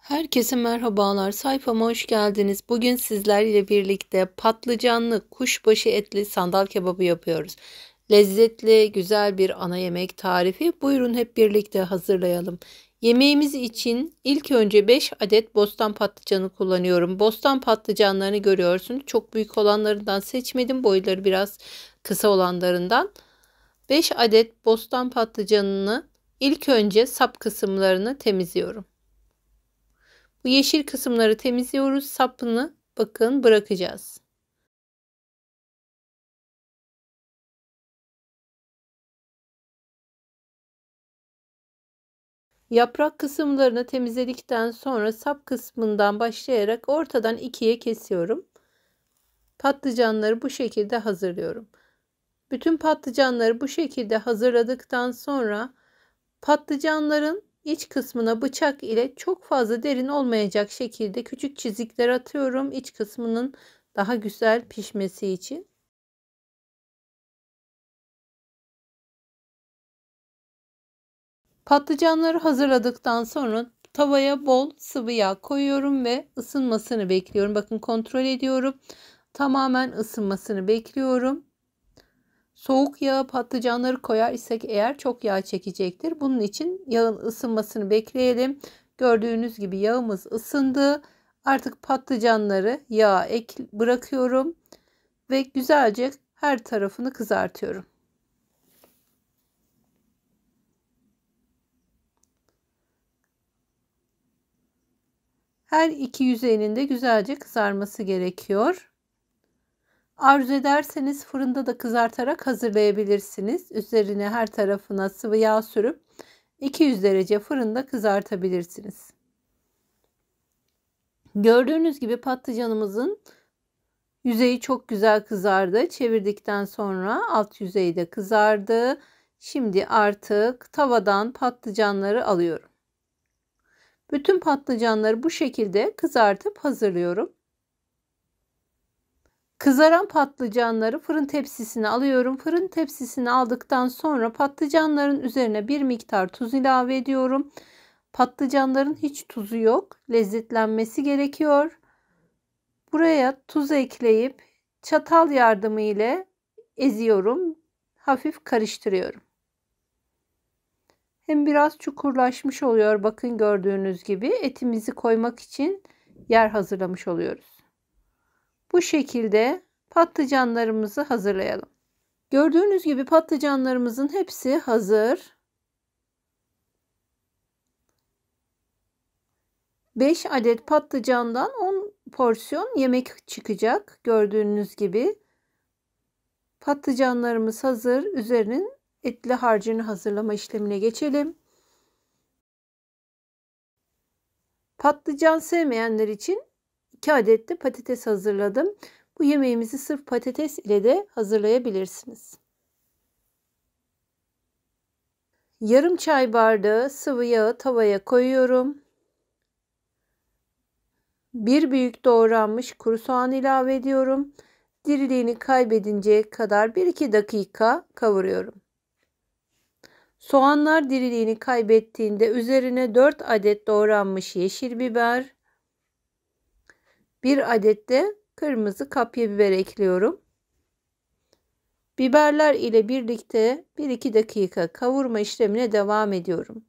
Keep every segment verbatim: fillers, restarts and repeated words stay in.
Herkese merhabalar. Sayfama hoş geldiniz. Bugün sizlerle birlikte patlıcanlı kuşbaşı etli sandal kebabı yapıyoruz. Lezzetli, güzel bir ana yemek tarifi. Buyurun hep birlikte hazırlayalım. Yemeğimiz için ilk önce beş adet bostan patlıcanı kullanıyorum. Bostan patlıcanlarını görüyorsunuz. Çok büyük olanlarından seçmedim. Boyları biraz kısa olanlarından. beş adet bostan patlıcanını ilk önce sap kısımlarını temizliyorum. Bu yeşil kısımları temizliyoruz. Sapını bakın bırakacağız. Yaprak kısımlarını temizledikten sonra sap kısmından başlayarak ortadan ikiye kesiyorum. Patlıcanları bu şekilde hazırlıyorum. Bütün patlıcanları bu şekilde hazırladıktan sonra patlıcanların iç kısmına bıçak ile çok fazla derin olmayacak şekilde küçük çizikler atıyorum. İç kısmının daha güzel pişmesi için. Patlıcanları hazırladıktan sonra tavaya bol sıvı yağ koyuyorum ve ısınmasını bekliyorum. Bakın kontrol ediyorum. Tamamen ısınmasını bekliyorum. Soğuk yağı patlıcanları koyar isek eğer çok yağ çekecektir. Bunun için yağın ısınmasını bekleyelim. Gördüğünüz gibi yağımız ısındı. Artık patlıcanları yağa ek bırakıyorum ve güzelce her tarafını kızartıyorum. Her iki yüzeyinin de güzelce kızarması gerekiyor. Arzu ederseniz fırında da kızartarak hazırlayabilirsiniz. Üzerine her tarafına sıvı yağ sürüp iki yüz derece fırında kızartabilirsiniz. Gördüğünüz gibi patlıcanımızın yüzeyi çok güzel kızardı. Çevirdikten sonra alt yüzeyi de kızardı. Şimdi artık tavadan patlıcanları alıyorum. Bütün patlıcanları bu şekilde kızartıp hazırlıyorum. Kızaran patlıcanları fırın tepsisine alıyorum. Fırın tepsisine aldıktan sonra patlıcanların üzerine bir miktar tuz ilave ediyorum. Patlıcanların hiç tuzu yok. Lezzetlenmesi gerekiyor. Buraya tuz ekleyip çatal yardımı ile eziyorum. Hafif karıştırıyorum. Hem biraz çukurlaşmış oluyor. Bakın gördüğünüz gibi etimizi koymak için yer hazırlamış oluyoruz. Bu şekilde patlıcanlarımızı hazırlayalım. Gördüğünüz gibi patlıcanlarımızın hepsi hazır. beş adet patlıcandan on porsiyon yemek çıkacak. Gördüğünüz gibi patlıcanlarımız hazır. Üzerinin etli harcını hazırlama işlemine geçelim. Patlıcan sevmeyenler için iki adet de patates hazırladım. Bu yemeğimizi sırf patates ile de hazırlayabilirsiniz. Yarım çay bardağı sıvı yağı tavaya koyuyorum. Bir büyük doğranmış kuru soğan ilave ediyorum. Diriliğini kaybedinceye kadar bir iki dakika kavuruyorum. Soğanlar diriliğini kaybettiğinde üzerine dört adet doğranmış yeşil biber, bir adet de kırmızı kapya biber ekliyorum. Biberler ile birlikte bir iki dakika kavurma işlemine devam ediyorum.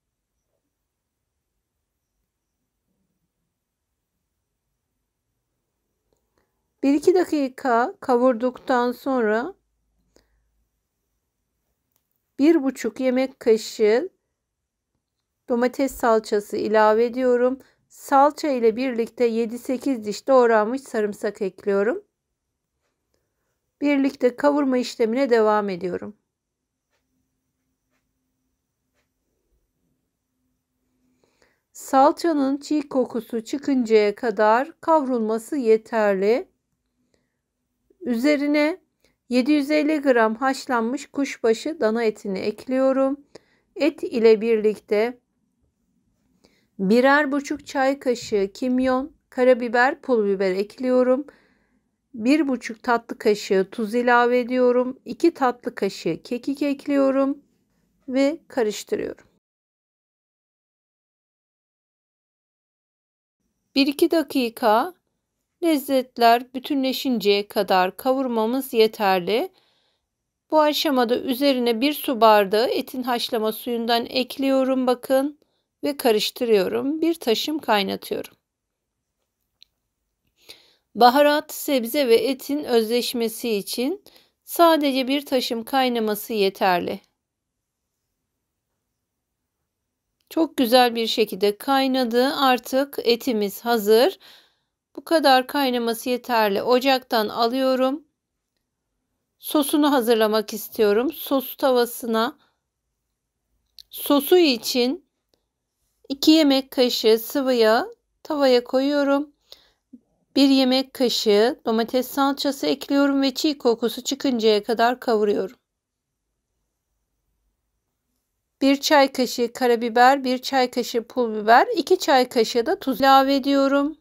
bir iki dakika kavurduktan sonra bir buçuk yemek kaşığı domates salçası ilave ediyorum. Salça ile birlikte yedi sekiz diş doğranmış sarımsak ekliyorum. Birlikte kavurma işlemine devam ediyorum. Salçanın çiğ kokusu çıkıncaya kadar kavrulması yeterli. Üzerine yedi yüz elli gram haşlanmış kuşbaşı dana etini ekliyorum. Et ile birlikte birer buçuk çay kaşığı kimyon, karabiber, pul biber ekliyorum. bir buçuk tatlı kaşığı tuz ilave ediyorum. iki tatlı kaşığı kekik ekliyorum ve karıştırıyorum. bir iki dakika lezzetler bütünleşinceye kadar kavurmamız yeterli. Bu aşamada üzerine bir su bardağı etin haşlama suyundan ekliyorum bakın ve karıştırıyorum. Bir taşım kaynatıyorum. Baharat, sebze ve etin özleşmesi için sadece bir taşım kaynaması yeterli. Çok güzel bir şekilde kaynadı. Artık etimiz hazır. Bu kadar kaynaması yeterli. Ocaktan alıyorum. Sosunu hazırlamak istiyorum. Sos tavasına sosu için iki yemek kaşığı sıvı yağ tavaya koyuyorum. bir yemek kaşığı domates salçası ekliyorum ve çiğ kokusu çıkıncaya kadar kavuruyorum. bir çay kaşığı karabiber, bir çay kaşığı pul biber, iki çay kaşığı da tuz ilave ediyorum.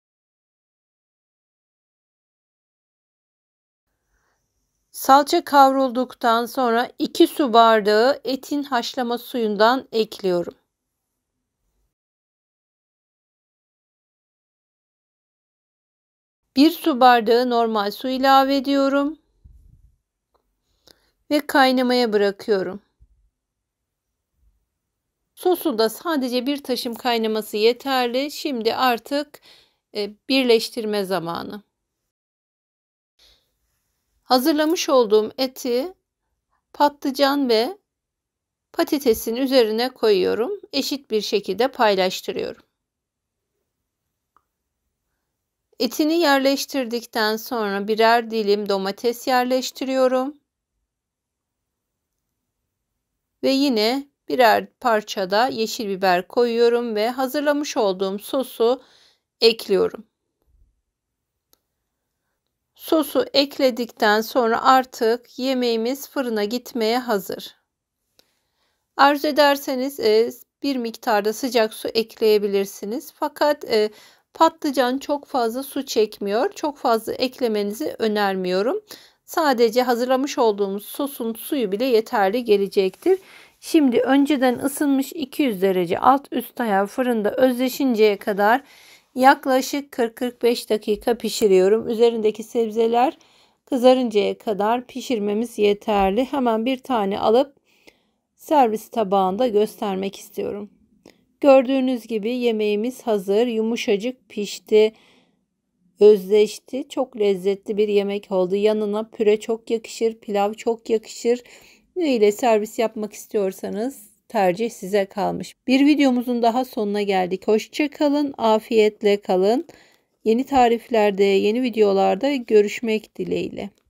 Salça kavrulduktan sonra iki su bardağı etin haşlama suyundan ekliyorum. bir su bardağı normal su ilave ediyorum ve kaynamaya bırakıyorum. Sosu da sadece bir taşım kaynaması yeterli. Şimdi artık birleştirme zamanı. Hazırlamış olduğum eti patlıcan ve patatesin üzerine koyuyorum. Eşit bir şekilde paylaştırıyorum. Etini yerleştirdikten sonra birer dilim domates yerleştiriyorum. Ve yine birer parçada yeşil biber koyuyorum ve hazırlamış olduğum sosu ekliyorum. Sosu ekledikten sonra artık yemeğimiz fırına gitmeye hazır. Arzu ederseniz bir miktarda sıcak su ekleyebilirsiniz. Fakat patlıcan çok fazla su çekmiyor. Çok fazla eklemenizi önermiyorum. Sadece hazırlamış olduğumuz sosun suyu bile yeterli gelecektir. Şimdi önceden ısınmış iki yüz derece alt üst ayar fırında özleşinceye kadar yaklaşık kırk kırk beş dakika pişiriyorum. Üzerindeki sebzeler kızarıncaya kadar pişirmemiz yeterli. Hemen bir tane alıp servis tabağında göstermek istiyorum. Gördüğünüz gibi yemeğimiz hazır. Yumuşacık pişti. Özleşti. Çok lezzetli bir yemek oldu. Yanına püre çok yakışır. Pilav çok yakışır. Ne ile servis yapmak istiyorsanız tercih size kalmış. Bir videomuzun daha sonuna geldik. Hoşça kalın. Afiyetle kalın. Yeni tariflerde, yeni videolarda görüşmek dileğiyle.